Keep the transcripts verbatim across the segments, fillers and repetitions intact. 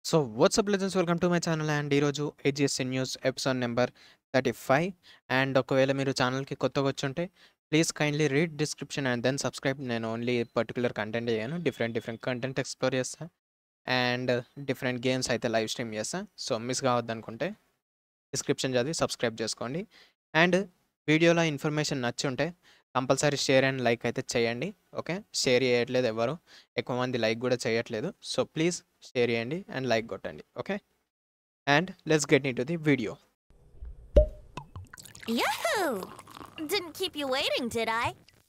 So what's up legends welcome to my channel and ఈరోజు AGSC news episode number thirty five and ఒకవేళ మీరు ఛానల్కి కొత్తగా వచ్చుంటే please kindly read description and then subscribe. నేను only particular content చేయను, different different content explore చేస్తా and different games అయితే లైవ్ స్ట్రీమ్ చేస్తా. సో మిస్ కావద్దు అనుకుంటే డిస్క్రిప్షన్ చదివి సబ్స్క్రైబ్ చేసుకోండి. అండ్ వీడియోలో ఇన్ఫర్మేషన్ నచ్చి ఉంటే కంపల్సరీ షేర్ అండ్ లైక్ అయితే చేయండి. ఓకే, షేర్ చేయట్లేదు ఎవరు, ఎక్కువ మంది లైక్ కూడా చేయట్లేదు. సో ప్లీజ్ షేర్ చేయండి అండ్ లైక్ కొట్టండి. Okay, and let's get into the video. Yahoo! Didn't keep you waiting, did I?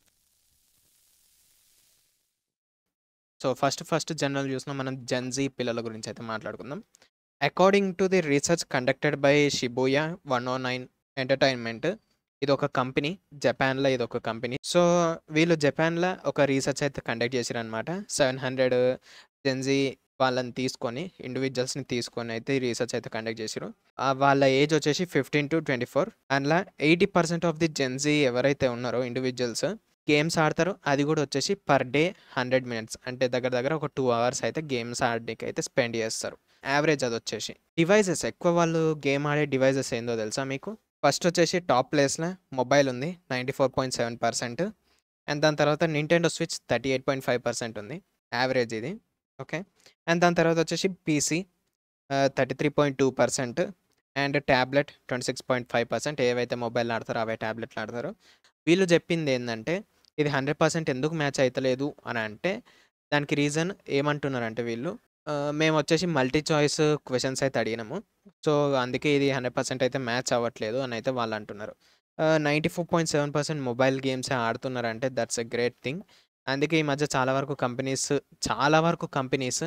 So first first general చూసిన మనం జెన్జీ పిల్లల గురించి అయితే మాట్లాడుకుందాం. According to the research conducted by Shibuya one O nine entertainment, ఇది ఒక company, జపాన్లో ఇది ఒక కంపెనీ. సో వీళ్ళు జపాన్లో ఒక రీసెర్చ్ అయితే కండక్ట్ చేశారు అనమాట. సెవెన్ హండ్రెడ్ జెన్జీ వాళ్ళని తీసుకొని, ఇండివిజువల్స్ని తీసుకొని అయితే ఈ రీసెర్చ్ అయితే కండక్ట్ చేశారు. వాళ్ళ ఏజ్ వచ్చేసి ఫిఫ్టీన్ టు ట్వంటీ ఫోర్ అందులో eighty percent of the Gen Z ఎవరైతే ఉన్నారో ఇండివిజువల్స్ గేమ్స్ ఆడతారు. అది కూడా వచ్చేసి పర్ డే హండ్రెడ్ మినిట్స్ అంటే దగ్గర దగ్గర ఒక టూ అవర్స్ అయితే గేమ్స్ ఆడడానికి అయితే స్పెండ్ చేస్తారు. యావరేజ్ అది వచ్చేసి. డివైజెస్ ఎక్కువ వాళ్ళు గేమ్ ఆడే డివైజెస్ ఏందో తెలుసా మీకు? ఫస్ట్ వచ్చేసి టాప్ ప్లేస్లో మొబైల్ ఉంది, ninety four point seven percent and దాని తర్వాత Nintendo Switch thirty eight point five percent ఉంది, యావరేజ్ ఇది. ఓకే, అండ్ దాని తర్వాత వచ్చేసి PC thirty three point two percent and tablet twenty six point five percent ఏవైతే మొబైల్ ఆడతారో అవే ట్యాబ్లెట్లు ఆడతారో. వీళ్ళు చెప్పింది ఏంటంటే ఇది హండ్రెడ్ పర్సెంట్ ఎందుకు మ్యాచ్ అవుతలేదు అని అంటే దానికి రీజన్ ఏమంటున్నారంటే వీళ్ళు మేము వచ్చేసి మల్టీ చాయిస్ క్వశ్చన్స్ అయితే అడిగినాము, సో అందుకే ఇది హండ్రెడ్ పర్సెంట్ అయితే మ్యాచ్ అవ్వట్లేదు అని అయితే వాళ్ళు అంటున్నారు. Ninety four point seven percent mobile games ఆడుతున్నారంటే దట్స్ ఎ గ్రేట్ థింగ్. అందుకే ఈ మధ్య చాలా వరకు కంపెనీస్ చాలా వరకు కంపెనీస్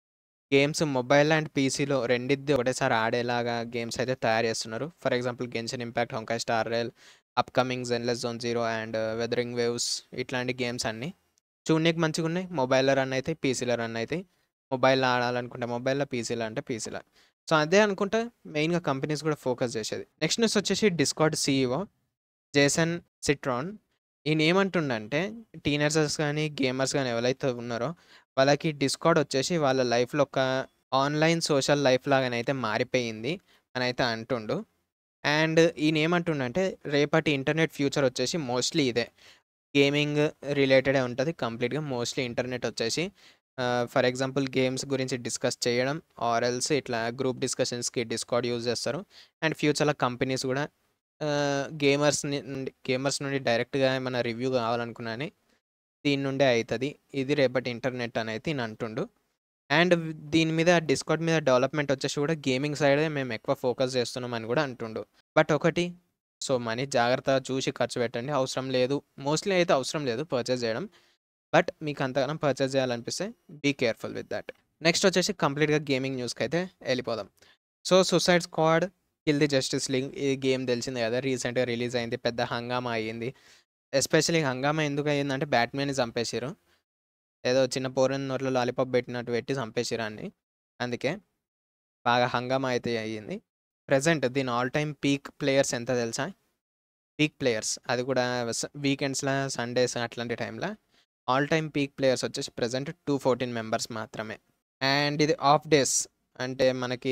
గేమ్స్ మొబైల్ అండ్ పీసీలో రెండిద్ది ఒకటేసారి ఆడేలాగా గేమ్స్ అయితే తయారు చేస్తున్నారు. For example Genshin Impact, Honkai Star Rail, upcoming Zenless Zone Zero and Wuthering Waves, ఇట్లాంటి గేమ్స్ అన్నీ చూడనీకి మంచిగా ఉన్నాయి. మొబైల్లో రన్ అయితే, పీసీలో రన్ అయితే. మొబైల్లో ఆడాలనుకుంటే మొబైల్లో, పీసీలో అంటే పీసీలో. సో అదే అనుకుంటే మెయిన్గా కంపెనీస్ కూడా ఫోకస్ చేసేది. నెక్స్ట్ న్యూస్ వచ్చేసి డిస్కార్డ్ సీఈఓ జేసన్ సిట్రాన్. ఈయన ఏమంటుండంటే టీనేజర్స్ కానీ గేమర్స్ కానీ ఎవరైతే ఉన్నారో వాళ్ళకి డిస్కార్డ్ వచ్చేసి వాళ్ళ లైఫ్లో ఒక ఆన్లైన్ సోషల్ లైఫ్ లాగానైతే మారిపోయింది అని అయితే అంటుండు. అండ్ ఈయన ఏమంటుండంటే రేపటి ఇంటర్నెట్ ఫ్యూచర్ వచ్చేసి మోస్ట్లీ ఇదే, గేమింగ్ రిలేటెడే ఉంటుంది కంప్లీట్గా. మోస్ట్లీ ఇంటర్నెట్ వచ్చేసి ఫర్ ఎగ్జాంపుల్ గేమ్స్ గురించి డిస్కస్ చేయడం ఆర్ఎల్స్ ఇట్లా గ్రూప్ డిస్కషన్స్కి డిస్కార్డ్ యూజ్ చేస్తారు. అండ్ ఫ్యూచర్లో కంపెనీస్ కూడా గేమర్స్ నుండి గేమర్స్ నుండి డైరెక్ట్గా ఏమైనా రివ్యూ కావాలనుకున్నా దీని నుండే అవుతుంది. ఇది రేపటి ఇంటర్నెట్ అని అయితే ఈయన అంటుండు. అండ్ దీని మీద డిస్కార్డ్ మీద డెవలప్మెంట్ వచ్చేసి కూడా గేమింగ్ సైడే మేము ఎక్కువ ఫోకస్ చేస్తున్నాం అని కూడా అంటుండు. బట్ ఒకటి, సో మనీ జాగ్రత్తగా చూసి ఖర్చు పెట్టండి, అవసరం లేదు మోస్ట్లీ అయితే అవసరం లేదు పర్చేస్ చేయడం. బట్ మీకు అంతగానం పర్చేస్ చేయాలనిపిస్తే be careful with that. Next వచ్చేసి కంప్లీట్గా గేమింగ్ న్యూస్కి అయితే వెళ్ళిపోదాం. So Suicide Squad Kill the Justice League, ఈ గేమ్ తెలిసిందే కదా, రీసెంట్గా రిలీజ్ అయింది, పెద్ద హంగామా అయ్యింది. ఎస్పెషలీ హంగామా ఎందుకు అయ్యిందంటే బ్యాట్మెన్ని చంపేసారు, ఏదో చిన్న పోరని నోట్లో లాలీపాప్ పెట్టినట్టు పెట్టి చంపేసారు అని, అందుకే బాగా హంగామా అయితే అయ్యింది. ప్రజెంట్ దీని ఆల్ టైమ్ పీక్ ప్లేయర్స్ ఎంత తెలుసా? పీక్ ప్లేయర్స్ అది కూడా వీకెండ్స్లో, సండేస్ అట్లాంటి టైంలో ఆల్ టైమ్ పీక్ ప్లేయర్స్ వచ్చేసి ప్రజెంట్ టూ ఫోర్టీన్ మెంబర్స్ మాత్రమే. అండ్ ఇది ఆఫ్ డేస్ అంటే మనకి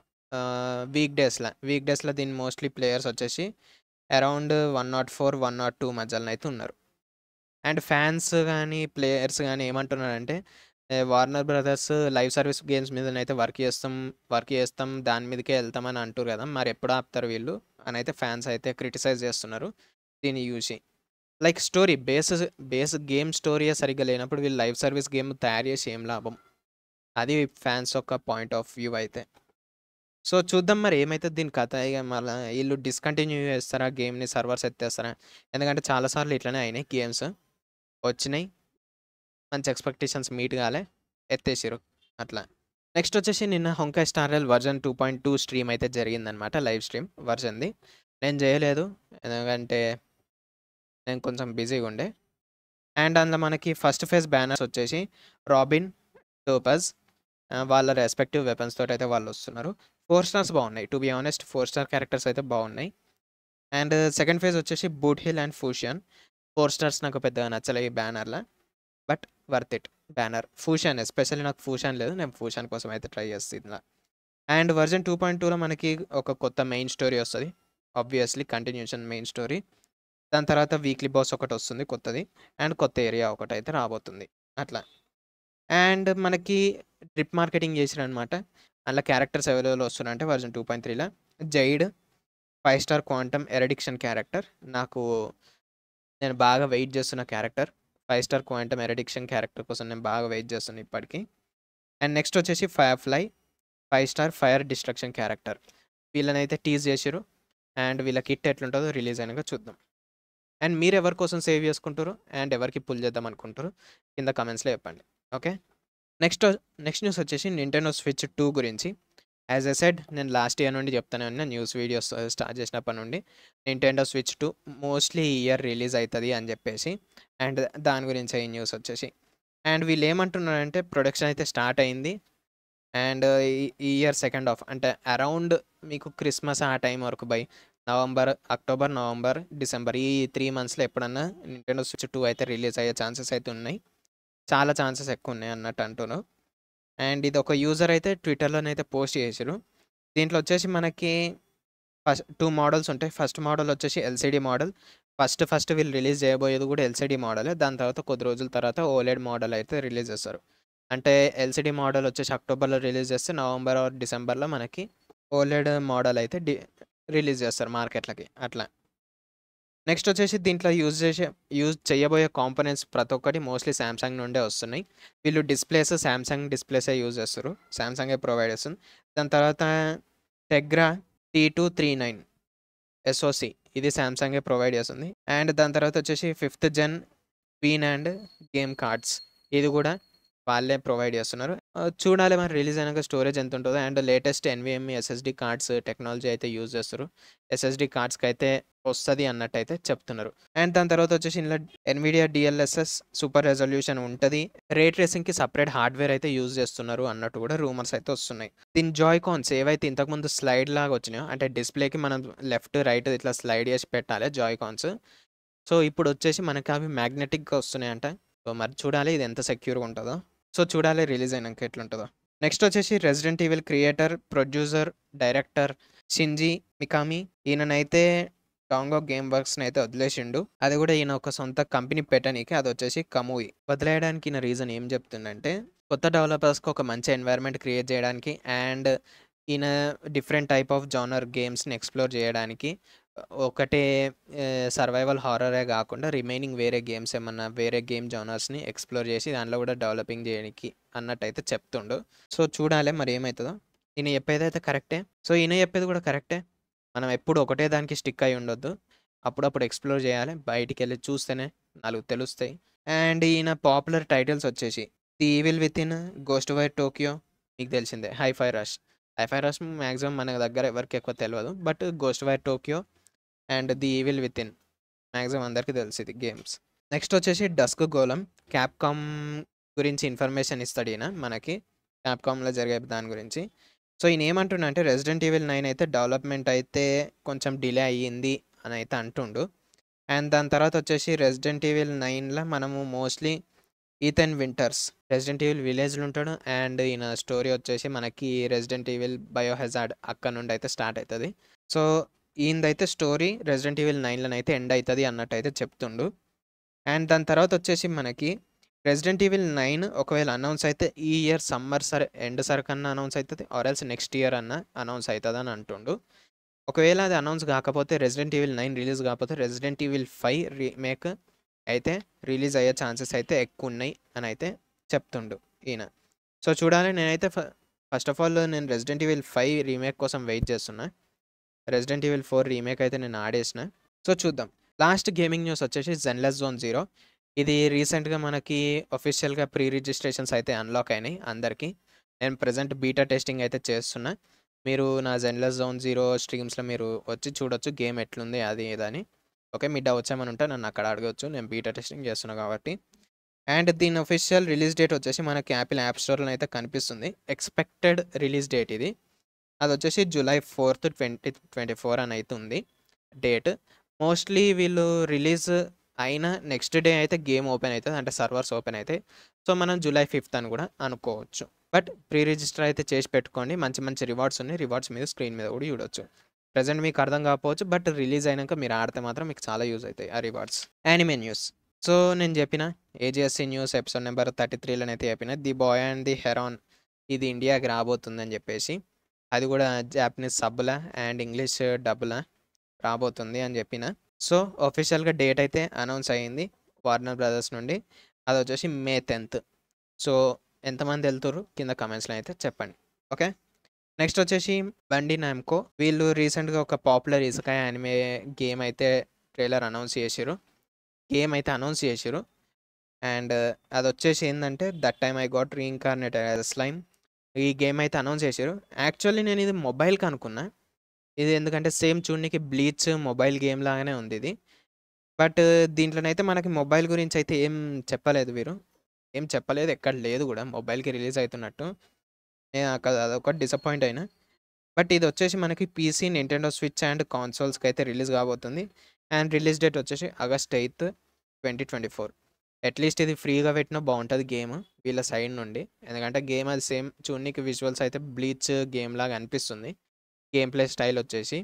వీక్ డేస్లో వీక్ డేస్లో దీని మోస్ట్లీ ప్లేయర్స్ వచ్చేసి around one nought four one nought two మధ్యలో అయితే ఉన్నారు. అండ్ ఫ్యాన్స్ కానీ ప్లేయర్స్ కానీ ఏమంటున్నారంటే Warner Brothers live service games మీదనైతే వర్క్ చేస్తాం వర్క్ చేస్తాం దాని మీదకే వెళ్తామని అంటారు కదా, మరి ఎప్పుడు ఆపుతారు వీళ్ళు అని అయితే ఫ్యాన్స్ అయితే క్రిటిసైజ్ చేస్తున్నారు దీన్ని చూసి. Like story base base game story సరిగ్గా లేనప్పుడు వీళ్ళు లైవ్ సర్వీస్ గేమ్ తయారు చేసి ఏం లాభం, అది ఫ్యాన్స్ యొక్క పాయింట్ ఆఫ్ వ్యూ అయితే. సో చూద్దాం మరి ఏమైతే దీని కథ. ఇక మళ్ళీ వీళ్ళు డిస్కంటిన్యూ చేస్తారా గేమ్ని, సర్వర్స్ ఎత్తేస్తారా? ఎందుకంటే చాలాసార్లు ఇట్లనే అయినాయి, గేమ్స్ వచ్చినాయి మంచి ఎక్స్పెక్టేషన్స్ మీట్ కాలే ఎత్తేసారు అట్లా. నెక్స్ట్ వచ్చేసి నిన్న Honkai Star Rail version two point two stream అయితే జరిగిందనమాట, లైవ్ స్ట్రీమ్ వర్జన్ది. నేను చేయలేదు ఎందుకంటే నేను కొంచెం బిజీగా ఉండే. అండ్ అందులో మనకి ఫస్ట్ ఫేజ్ బ్యానర్స్ వచ్చేసి రాబిన్, టోపజ్ వాళ్ళ రెస్పెక్టివ్ వెపన్స్ తోటి అయితే వాళ్ళు వస్తున్నారు. ఫోర్ స్టార్స్ బాగున్నాయి, to be honest four star characters అయితే బాగున్నాయి. అండ్ సెకండ్ ఫేజ్ వచ్చేసి Boothill and Fu Xuan. Four stars నాకు పెద్దగా నచ్చలే ఈ బ్యానర్లో, but worth it. Banner Fu Xuan, especially నాకు ఫూషాన్ లేదు, నేను ఫూషాన్ కోసం అయితే ట్రై చేస్తున్నా. అండ్ వర్జన్ టూ పాయింట్ టూలో మనకి ఒక కొత్త మెయిన్ స్టోరీ వస్తుంది, ఆబ్వియస్లీ కంటిన్యూషన్ మెయిన్ స్టోరీ. దాని తర్వాత వీక్లీ బాస్ ఒకటి వస్తుంది కొత్తది, అండ్ కొత్త ఏరియా ఒకటి అయితే రాబోతుంది అట్లా. అండ్ మనకి ట్రిప్ మార్కెటింగ్ చేసిరనమాట. అందులో క్యారెక్టర్స్ అవైలబుల్ వస్తున్నాయంటే వర్జన్ టూ పాయింట్ త్రీలో జైడ్ five star quantum erudition character, నాకు నేను బాగా వెయిట్ చేస్తున్న character. Five star quantum erudition character కోసం నేను బాగా వెయిట్ చేస్తున్నాను ఇప్పటికీ. అండ్ నెక్స్ట్ వచ్చేసి firefly five star fire destruction character. వీళ్ళనైతే టీజ్ చేసిరు, అండ్ వీళ్ళ కిట్ ఎట్లుంటుందో రిలీజ్ అయినాక చూద్దాం. అండ్ మీరు ఎవరి కోసం సేవ్ చేసుకుంటారు అండ్ ఎవరికి పుల్ చేద్దాం అనుకుంటారు కింద కమెంట్స్లో చెప్పండి. ఓకే, నెక్స్ట్ నెక్స్ట్ న్యూస్ వచ్చేసి నింటెండో స్విచ్ టూ గురించి. యాజ్ ఎ సెడ్, నేను లాస్ట్ ఇయర్ నుండి చెప్తానే ఉన్నా, న్యూస్ వీడియోస్ స్టార్ట్ చేసినప్పటి నుండి నింటెండో స్విచ్ టూ మోస్ట్లీ ఈ ఇయర్ రిలీజ్ అవుతుంది అని చెప్పేసి. అండ్ దాని గురించి ఈ న్యూస్ వచ్చేసి, అండ్ వీళ్ళు ఏమంటున్నారంటే ప్రొడక్షన్ అయితే స్టార్ట్ అయింది, అండ్ ఈ ఇయర్ సెకండ్ హాఫ్ అంటే అరౌండ్ మీకు క్రిస్మస్ ఆ టైం వరకు by November October November December ఈ త్రీ మంత్స్లో ఎప్పుడన్నా నింటెండో స్విచ్ టూ అయితే రిలీజ్ అయ్యే ఛాన్సెస్ అయితే ఉన్నాయి, చాలా ఛాన్సెస్ ఎక్కువ ఉన్నాయి అన్నట్టు అంటున్నారు. అండ్ ఇది ఒక యూజర్ అయితే ట్విట్టర్లోనైతే పోస్ట్ చేసారు. దీంట్లో వచ్చేసి మనకి ఫస్ట్ టూ మోడల్స్ ఉంటాయి. ఫస్ట్ మోడల్ వచ్చేసి ఎల్సిడి మోడల్, ఫస్ట్ ఫస్ట్ వీళ్ళు రిలీజ్ చేయబోయేది కూడా ఎల్సిడి మోడలే. దాని తర్వాత కొద్ది రోజుల తర్వాత ఓలెడ్ మోడల్ అయితే రిలీజ్ చేస్తారు. అంటే ఎల్సిడి మోడల్ వచ్చేసి అక్టోబర్లో రిలీజ్ చేస్తే నవంబర్ ఆర్ డిసెంబర్లో మనకి ఓలెడ్ మోడల్ అయితే డి రిలీజ్ చేస్తారు మార్కెట్లకి అట్లా. నెక్స్ట్ వచ్చేసి దీంట్లో యూజ్ చేసే యూజ్ చేయబోయే కాంపోనెంట్స్ ప్రతి ఒక్కటి మోస్ట్లీ శాంసంగ్ నుండే వస్తున్నాయి. వీళ్ళు డిస్ప్లేస్ శాంసంగ్ డిస్ప్లేసే యూజ్ చేస్తారు, శాంసంగే ప్రొవైడ్ చేస్తుంది. దాని తర్వాత Tegra T two three nine SoC, ఇది శాంసంగే ప్రొవైడ్ చేస్తుంది. అండ్ దాని తర్వాత వచ్చేసి ఫిఫ్త్ జెన్ వీన్ అండ్ గేమ్ కార్డ్స్, ఇది కూడా వాళ్ళే ప్రొవైడ్ చేస్తున్నారు. చూడాలి మరి రిలీజ్ అయినాక స్టోరేజ్ ఎంత ఉంటుందో. And latest NVMe SSD cards technology అయితే యూజ్ చేస్తారు, ఎస్ఎస్డి కార్డ్స్కి అయితే వస్తుంది అన్నట్టు అయితే చెప్తున్నారు. అండ్ దాని తర్వాత వచ్చేసి ఇందులో ఎన్విడియా డిఎల్ఎస్ఎస్ సూపర్ రెజల్యూషన్ ఉంటుంది, రే ట్రేసింగ్కి సపరేట్ హార్డ్వేర్ అయితే యూజ్ చేస్తున్నారు అన్నట్టు కూడా రూమర్స్ అయితే వస్తున్నాయి. దీని జాయ్ కాన్స్ ఏవైతే ఇంతకుముందు స్లైడ్ లాగా వచ్చినాయో, అంటే డిస్ప్లేకి మనం లెఫ్ట్ రైట్ ఇట్లా స్లైడ్ చేసి పెట్టాలి జాయ్ కాన్స్, సో ఇప్పుడు వచ్చేసి మనకి అవి మ్యాగ్నెటిక్గా వస్తున్నాయంట. సో మరి చూడాలి ఇది ఎంత సెక్యూర్గా ఉంటుందో, సో చూడాలి రిలీజ్ అయినాక ఎట్లుంటుందో. నెక్స్ట్ వచ్చేసి Resident Evil creator producer director Shinji Mikami, ఈయననైతే టాంగో గేమ్ వర్క్స్ని అయితే వదిలేసిండు. అది కూడా ఈయన ఒక సొంత కంపెనీ పెట్టడానికి, అది వచ్చేసి కమూయి. వదిలేయడానికి ఈయన రీజన్ ఏం చెప్తుందంటే కొత్త డెవలపర్స్కి ఒక మంచి ఎన్వైర్న్మెంట్ క్రియేట్ చేయడానికి, అండ్ ఈయన డిఫరెంట్ టైప్ ఆఫ్ జానర్ గేమ్స్ని ఎక్స్ప్లోర్ చేయడానికి, ఒకటే సర్వైవల్ హారరే కాకుండా రిమైనింగ్ వేరే గేమ్స్ ఏమన్నా వేరే గేమ్ జానర్స్ని ఎక్స్ప్లోర్ చేసి దానిలో కూడా డెవలపింగ్ చేయడానికి అన్నట్టు అయితే చెప్తుండు. సో చూడాలి మరి ఏమవుతుందో. ఈయన చెప్పేది అయితే కరెక్టే, సో ఈయన చెప్పేది కూడా కరెక్టే. మనం ఎప్పుడు ఒకటే దానికి స్టిక్ అయి ఉండొద్దు, అప్పుడప్పుడు ఎక్స్ప్లోర్ చేయాలి, బయటికి వెళ్ళి చూస్తేనే నాలుగు తెలుస్తాయి. అండ్ ఈయన పాపులర్ టైటిల్స్ వచ్చేసి The Evil Within, Ghostwire Tokyo మీకు తెలిసిందే, Hi Fi Rush. Hi Fi Rush maximum మన దగ్గర ఎవరికి ఎక్కువ తెలియదు, but Ghostwire Tokyo and The Evil Within maximum అందరికీ తెలిసింది గేమ్స్. నెక్స్ట్ వచ్చేసి డస్క్ గోలం, క్యాప్కామ్ గురించి ఇన్ఫర్మేషన్ ఇస్తాడు ఈయన మనకి, క్యాప్కామ్లో జరిగే దాని గురించి. సో ఈయన ఏమంటుండ అంటే రెసిడెంట్ ఈవిల్ నైన్ అయితే డెవలప్మెంట్ అయితే కొంచెం డిలే అయ్యింది అని అయితే అంటుండు. అండ్ దాని తర్వాత వచ్చేసి రెసిడెంట్ ఈవిల్ నైన్లో మనము mostly Ethan Winters Resident Evil విలేజ్లో ఉంటాడు, అండ్ ఈయన స్టోరీ వచ్చేసి మనకి రెసిడెంట్ ఈవిల్ బయోహెజార్డ్ అక్కడ నుండి అయితే స్టార్ట్ అవుతుంది. సో ఈయనదైతే స్టోరీ రెసిడెంట్ ఈవిల్ నైన్లో అయితే ఎండ్ అవుతుంది అన్నట్టు అయితే చెప్తుండు. అండ్ దాని తర్వాత వచ్చేసి మనకి రెసిడెంట్ ఈవిల్ నైన్ ఒకవేళ అనౌన్స్ అయితే ఈ ఇయర్ సమ్మర్ సరే ఎండ్ సరికన్నా అనౌన్స్ అవుతుంది, ఆర్ ఎల్స్ నెక్స్ట్ ఇయర్ అన్న అనౌన్స్ అవుతుంది అని అంటుండు. ఒకవేళ అది అనౌన్స్ కాకపోతే రెసిడెంట్ ఈవిల్ నైన్ రిలీజ్ కాకపోతే రెసిడెంట్ ఈవిల్ ఫైవ్ రీమేక్ అయితే రిలీజ్ అయ్యే ఛాన్సెస్ అయితే ఎక్కువ ఉన్నాయి అని అయితే చెప్తుండు ఈయన. సో చూడాలి, నేనైతే ఫస్ట్ ఆఫ్ ఆల్ నేను రెసిడెంట్ ఈవిల్ ఫైవ్ రీమేక్ కోసం వెయిట్ చేస్తున్నా. రెసిడెంట్ ఈవిల్ ఫోర్ రీమేక్ అయితే నేను ఆడేసిన, సో చూద్దాం. లాస్ట్ గేమింగ్ న్యూస్ వచ్చేసి జెన్లెస్ జోన్ జీరో, ఇది రీసెంట్గా మనకి అఫీషియల్గా ప్రీ రిజిస్ట్రేషన్స్ అయితే అన్లాక్ అయినాయి అందరికీ. నేను ప్రజెంట్ బీటా టెస్టింగ్ అయితే చేస్తున్నా, మీరు నా జెన్లెస్ జోన్ జీరో స్ట్రీమ్స్లో మీరు వచ్చి చూడొచ్చు గేమ్ ఎట్లుంది అది ఇదని. ఓకే, మీ డౌట్స్ ఏమైనా ఉంటే నన్ను అక్కడ అడగవచ్చు, నేను బీటా టెస్టింగ్ చేస్తున్నా కాబట్టి. అండ్ దీని అఫీషియల్ రిలీజ్ డేట్ వచ్చేసి మనకి యాపిల్ యాప్ స్టోర్లో అయితే కనిపిస్తుంది, ఎక్స్పెక్టెడ్ రిలీజ్ డేట్ ఇది. అది వచ్చేసి July fourth twenty twenty four అని అయితే ఉంది డేట్. మోస్ట్లీ వీళ్ళు రిలీజ్ అయినా నెక్స్ట్ డే అయితే గేమ్ ఓపెన్ అవుతుంది, అంటే సర్వర్స్ ఓపెన్ అవుతాయి. సో మనం జూలై ఫిఫ్త్ అని కూడా అనుకోవచ్చు. బట్ ప్రీ రిజిస్టర్ అయితే చేసి పెట్టుకోండి, మంచి మంచి రివార్డ్స్ ఉన్నాయి. రివార్డ్స్ మీద స్క్రీన్ మీద కూడా చూడొచ్చు. ప్రజెంట్ మీకు అర్థం కాకపోవచ్చు, బట్ రిలీజ్ అయినాక మీరు ఆడితే మాత్రం మీకు చాలా యూజ్ అవుతాయి ఆ రివార్డ్స్. Anime news. సో నేను చెప్పిన AGSC news episode number thirty త్రీలోనే అయితే చెప్పిన The Boy and The Heron ఇది ఇండియాకి రాబోతుందని చెప్పేసి, అది కూడా జాపనీస్ సబ్బులా అండ్ ఇంగ్లీష్ డబ్బులా రాబోతుంది అని చెప్పిన. సో అఫీషియల్గా డేట్ అయితే అనౌన్స్ అయ్యింది వార్నర్ బ్రదర్స్ నుండి. అది వచ్చేసి మే టెన్త్. సో ఎంతమంది వెళ్తారు కింద కమెంట్స్లో అయితే చెప్పండి. ఓకే, నెక్స్ట్ వచ్చేసి బండి నామ్కో. వీళ్ళు రీసెంట్గా ఒక పాపులర్ ఇసుకాయ యానిమే గేమ్ అయితే ట్రైలర్ అనౌన్స్ చేసారు, గేమ్ అయితే అనౌన్స్ చేసారు. అండ్ అది వచ్చేసి ఏంటంటే That Time I Got Reincarnated as Slime. ఈ గేమ్ అయితే అనౌన్స్ చేశారు. యాక్చువల్లీ నేను ఇది మొబైల్కి అనుకున్నా, ఇది ఎందుకంటే సేమ్ చూడనికి బ్లీచ్ మొబైల్ గేమ్ లాగానే ఉంది ఇది. బట్ దీంట్లోనైతే మనకి మొబైల్ గురించి అయితే ఏం చెప్పలేదు, వీరు ఏం చెప్పలేదు, ఎక్కడ లేదు కూడా మొబైల్కి రిలీజ్ అవుతున్నట్టు. నేను అక్కడ అదొకటి డిసప్పాయింట్ అయినా. బట్ ఇది వచ్చేసి మనకి పీసీ, నింటెండో స్విచ్ అండ్ కాన్సోల్స్కి అయితే రిలీజ్ కాబోతుంది. అండ్ రిలీజ్ డేట్ వచ్చేసి August eighth twenty twenty four. At least ఇది ఫ్రీగా పెట్టినా బాగుంటుంది గేమ్ వీళ్ళ సైడ్ నుండి, ఎందుకంటే గేమ్ అది సేమ్ చూడనికి విజువల్స్ అయితే బ్లీచ్ గేమ్ లాగా అనిపిస్తుంది, గేమ్ ప్లే స్టైల్ వచ్చేసి.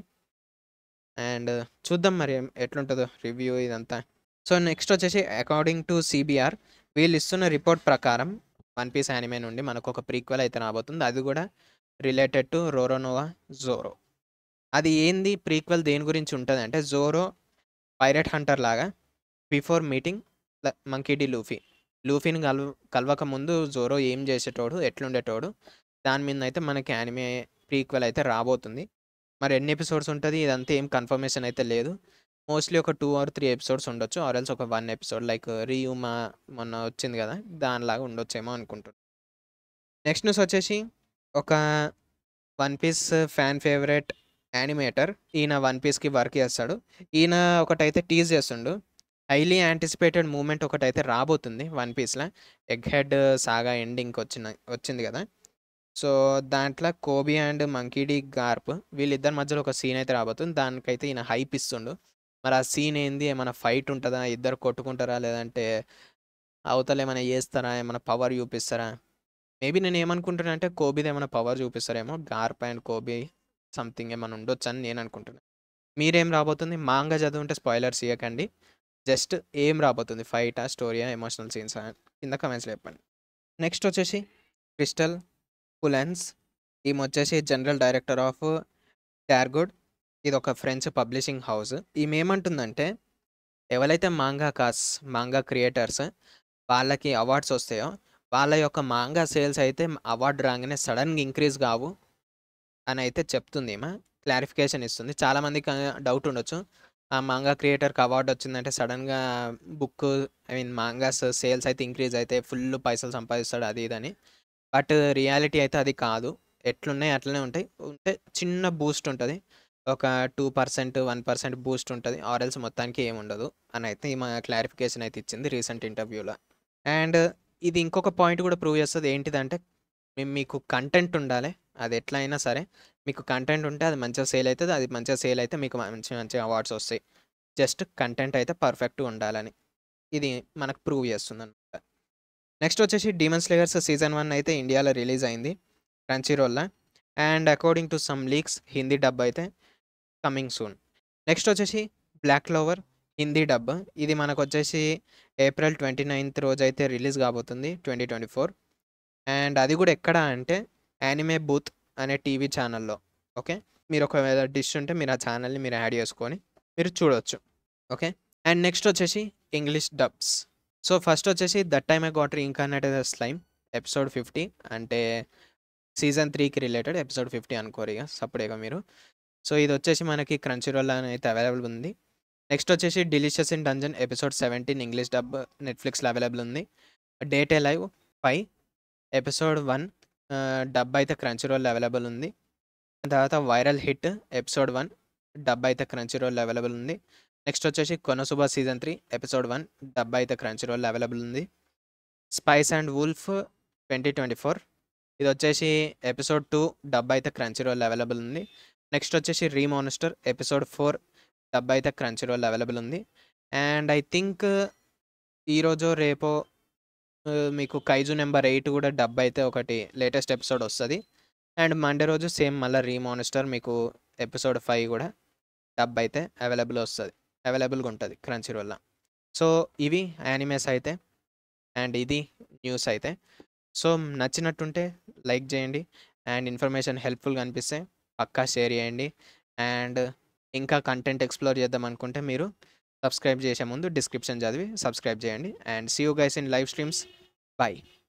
అండ్ చూద్దాం మరి ఏం- ఎట్లుంటుందో రివ్యూ ఇదంతా. సో నెక్స్ట్ వచ్చేసి అకార్డింగ్ టు సిబిఆర్ వీళ్ళు ఇస్తున్న రిపోర్ట్ ప్రకారం వన్ పీస్ యానిమే నుండి మనకు ఒక ప్రీక్వెల్ అయితే రాబోతుంది, అది కూడా రిలేటెడ్ టు రోరోనోవా జోరో. అది ఏంది ప్రీక్వెల్, దేని గురించి ఉంటుంది అంటే జోరో పైరట్ హంటర్ లాగా before meeting Monkey D Luffy, లూఫీని కలవ కలవక ముందు జోరో ఏం చేసేటోడు, ఎట్లుండేటోడు, దాని మీద అయితే మనకి యానిమే ప్రీక్వెల్ అయితే రాబోతుంది. మరి ఎన్ని ఎపిసోడ్స్ ఉంటుంది ఇదంతా ఏం కన్ఫర్మేషన్ అయితే లేదు. మోస్ట్లీ ఒక టూ ఆర్ త్రీ ఎపిసోడ్స్ ఉండొచ్చు, ఆర్ ఎల్స్ ఒక వన్ ఎపిసోడ్ లైక్ రియూమా మొన్న వచ్చింది కదా దానిలాగా ఉండొచ్చేమో అనుకుంటున్నాను. నెక్స్ట్ న్యూస్ వచ్చేసి ఒక One Piece fan favourite animator, ఈయన వన్ పీస్కి వర్క్ చేస్తాడు. ఈయన ఒకటైతే టీజ్ చేస్తుండు, హైలీ యాంటిసిపేటెడ్ మూమెంట్ ఒకటైతే రాబోతుంది వన్ పీస్లో. ఎగ్ హెడ్ సాగా ఎండింగ్కి వచ్చిన వచ్చింది కదా, సో దాంట్లో కోబీ అండ్ మంకీడీ గార్ప్ వీళ్ళిద్దరి మధ్యలో ఒక సీన్ అయితే రాబోతుంది. దానికైతే ఈయన హైప్ ఇస్తుండు. మరి ఆ సీన్ ఏంది, ఏమైనా ఫైట్ ఉంటుందా, ఇద్దరు కొట్టుకుంటారా, లేదంటే అవతల ఏమైనా చేస్తారా, ఏమైనా పవర్ చూపిస్తారా? మేబీ నేను ఏమనుకుంటున్నా అంటే కోబీది ఏమైనా పవర్ చూపిస్తారేమో, గార్ప్ అండ్ కోబీ సంథింగ్ ఏమైనా ఉండొచ్చు అని నేను అనుకుంటున్నాను. మీరేం రాబోతుంది మాంగా చదువుంటే స్పాయిలర్స్ ఇవ్వకండి, జస్ట్ ఏం రాబోతుంది, ఫైటా, స్టోరీయా, ఎమోషనల్ సీన్స్ కింద కమెంట్స్లో చెప్పండి. నెక్స్ట్ వచ్చేసి క్రిస్టల్ పులెన్స్, ఈమె వచ్చేసి జనరల్ డైరెక్టర్ ఆఫ్ టార్గుడ్, ఇది ఒక ఫ్రెంచ్ పబ్లిషింగ్ హౌస్. ఈమె ఏమంటుందంటే ఎవరైతే మాంగా కాస్ మాంగా క్రియేటర్స్ వాళ్ళకి అవార్డ్స్ వస్తాయో వాళ్ళ యొక్క మాంగా సేల్స్ అయితే అవార్డు రాగానే సడన్గా ఇంక్రీజ్ కావు అని అయితే చెప్తుంది. ఈమె క్లారిఫికేషన్ ఇస్తుంది. చాలామందికి డౌట్ ఉండొచ్చు, ఆ మాంగా క్రియేటర్కి అవార్డు వచ్చిందంటే సడన్గా book I mean mangas sales అయితే ఇంక్రీజ్ అయితే ఫుల్ పైసలు సంపాదిస్తాడు అది ఇదని. బట్ రియాలిటీ అయితే అది కాదు, ఎట్లున్నాయి అట్లనే ఉంటాయి. ఉంటే చిన్న బూస్ట్ ఉంటుంది, ఒక two percent one percent boost ఉంటుంది, ఆర్ఎల్స్ మొత్తానికి ఏముండదు అని అయితే ఈమె క్లారిఫికేషన్ అయితే ఇచ్చింది రీసెంట్ ఇంటర్వ్యూలో. అండ్ ఇది ఇంకొక పాయింట్ కూడా ప్రూవ్ చేస్తుంది, ఏంటిదంటే మేము మీకు కంటెంట్ ఉండాలి, అది ఎట్లా అయినా సరే మీకు కంటెంట్ ఉంటే అది మంచిగా సేల్ అవుతుంది, అది మంచిగా సేల్ అయితే మీకు మంచి మంచి అవార్డ్స్ వస్తాయి. జస్ట్ కంటెంట్ అయితే పర్ఫెక్ట్గా ఉండాలని ఇది మనకు ప్రూవ్ చేస్తుంది అనమాట. నెక్స్ట్ వచ్చేసి డీమన్ స్లేయర్స్ సీజన్ వన్ అయితే ఇండియాలో రిలీజ్ అయింది క్రంచీ రోల్లో. And according to some leaks Hindi dub అయితే కమింగ్ సూన్. నెక్స్ట్ వచ్చేసి బ్లాక్ క్లోవర్ హిందీ డబ్, ఇది మనకు వచ్చేసి ఏప్రిల్ ట్వంటీ నైన్త్ రోజు అయితే రిలీజ్ కాబోతుంది ట్వంటీ ట్వంటీ ఫోర్. అండ్ అది కూడా ఎక్కడ అంటే యానిమే బూత్ అనే టీవీ ఛానల్లో. ఓకే, మీరు ఒకవేళ డిష్ ఉంటే మీరు ఆ ఛానల్ని మీరు యాడ్ చేసుకొని మీరు చూడవచ్చు. ఓకే, అండ్ నెక్స్ట్ వచ్చేసి ఇంగ్లీష్ డబ్స్. సో ఫస్ట్ వచ్చేసి That Time I Got Reincarnated as Slime episode fifty, అంటే సీజన్ త్రీకి రిలేటెడ్ ఎపిసోడ్ ఫిఫ్టీ అనుకోరు ఇక సపరేట్గా మీరు. సో ఇది వచ్చేసి మనకి క్రంచీ రోల్ అని అయితే అవైలబుల్ ఉంది. నెక్స్ట్ వచ్చేసి Delicious in Dungeon episode seventeen English dub నెట్ఫ్లిక్స్లో అవైలబుల్ ఉంది. Date A Live five episode one dub అయితే క్రంచీ రోల్ అవైలబుల్ ఉంది. తర్వాత Viral Hit episode one dub అయితే క్రంచీ రోల్ అవైలబుల్ ఉంది. నెక్స్ట్ వచ్చేసి Konosuba season three episode one dub అయితే Crunchyroll available ఉంది. Spice and Wolf twenty twenty four ఇది వచ్చేసి ఎపిసోడ్ టూ డబ్ అయితే క్రంచీ రోల్ అవైలబుల్ ఉంది. నెక్స్ట్ వచ్చేసి రీమాన్స్టర్ ఎపిసోడ్ ఫోర్ డబ్ అయితే క్రంచీ రోల్ అవైలబుల్ ఉంది. అండ్ ఐ థింక్ ఈరోజో రేపో ఆహ్, మీకు 'కైజు నంబర్ ఎయిట్' కూడా డబ్ అయితే ఒకటి లేటెస్ట్ ఎపిసోడ్ వస్తది. అండ్ మండే రోజు సేమ్ మళ్ళా 'రీమానిస్టర్' మీకు ఎపిసోడ్ ఫైవ్ కూడా డబ్ అయితే అవైలబుల్ వస్తది. అవైలబుల్‌గా ఉంటది క్రంచీ రోల్‌ల. సో, ఇవి యానిమేస్ అయితే. అండ్ ఇది న్యూస్ అయితే. సో, నచ్చినట్టుంటే లైక్ చేయండి. అండ్ ఇన్ఫర్మేషన్ హెల్ప్‌ఫుల్‌గా అనిపిస్తే పక్కా షేర్ చేయండి. అండ్ ఇంకా కంటెంట్ ఎక్స్‌ప్లోర్ చేద్దాం అనుకుంటే మీరు సబ్స్క్రైబ్ చేసే ముందు డిస్క్రిప్షన్ చదివి సబ్స్క్రైబ్ చేయండి. And see you guys in live streams. By.